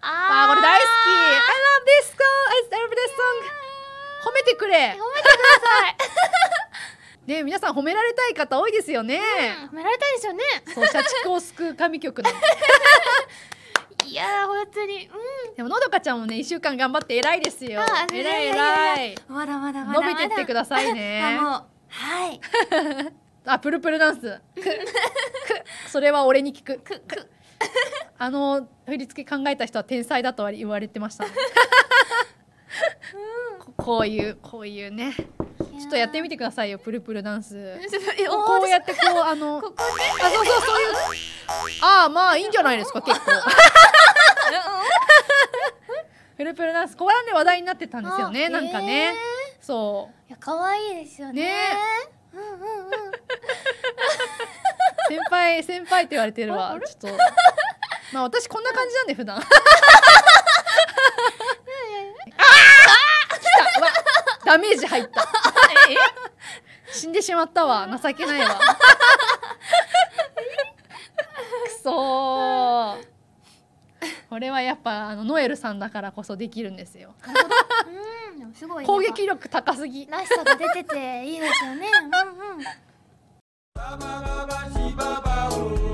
あ、これ大好き。I love this song. I love this song. 褒めてくれ。 褒めてください。 ね、皆さん褒められたい方多いですよね。 褒められたいですよね。 そう、社畜を救う神曲なんで。 いやー、本当に。 でものどかちゃんもね、1週間頑張って偉いですよ。偉い偉い。 まだまだまだ。 伸びてってくださいね。 はい。 あ、プルプルダンス。それは俺に聞く。振り付け考えた人は天才だとは言われてました。こういうね。ちょっとやってみてくださいよ、プルプルダンス。こうやってこうあ、そうそうそういう。ああ、まあいいんじゃないですか、結構。プルプルダンス、ここらで話題になってたんですよね、なんかね。そう。 いや、可愛いですよね。 先輩って言われてるわ。ちょっと。まあ私こんな感じなんで普段。ダメージ入った。死んでしまったわ。情けないわ。くそー。これはやっぱノエルさんだからこそできるんですよ。 すごい攻撃力高すぎ。 らしさが出てていいですよね。